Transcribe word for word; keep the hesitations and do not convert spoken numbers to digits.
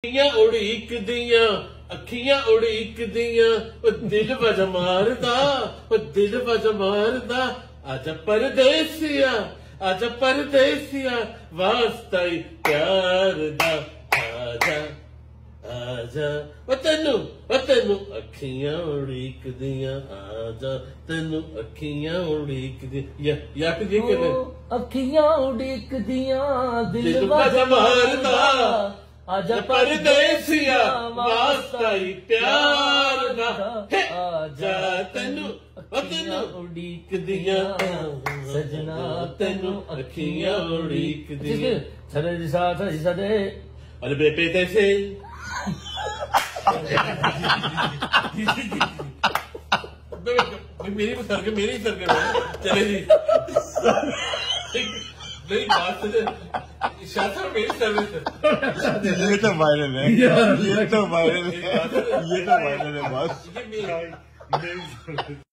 ਅੱਖੀਆਂ ਉਡੀਕਦੀਆਂ ਅੱਖੀਆਂ ਉਡੀਕਦੀਆਂ ਉਹ ਦਿਲ ਵਜ ਮਾਰਦਾ ਉਹ ਦਿਲ ਵਜ ਮਾਰਦਾ ਆਜਾ ਪਰਦੇਸੀਆ ਆਜਾ ਪਰਦੇਸੀਆ ਵਾਸਤਾ ਹੀ ਪਿਆਰ ਦਾ ਆਜਾ ਆਜਾ ਉਹ ਤੈਨੂੰ ਉਹ ਤੈਨੂੰ ਅੱਖੀਆਂ ਉਡੀਕਦੀਆਂ ਆਜਾ ਤੈਨੂੰ ਅੱਖੀਆਂ ਉਡੀਕਦੀਆਂ ਯਾਕ ਜੀ ਕਿਵੇਂ ਅੱਖੀਆਂ ਉਡੀਕਦੀਆਂ ਦਿਲ ਵਜ ਮਾਰਦਾ आजा परदेसिया वास्ता ही प्यार दा आजा तेनू तेनू उड़ीकदियां सजना तेनू अखियां उड़ीकदियां सदे जी साथ जी सदे अरे बेटे तैसे मेरी भी सर के मेरी सर के चले जी मेरी बात से शासन मेरी सर्विस ये तो वायरल है ये तो वायरल है ये तो वायरल है बस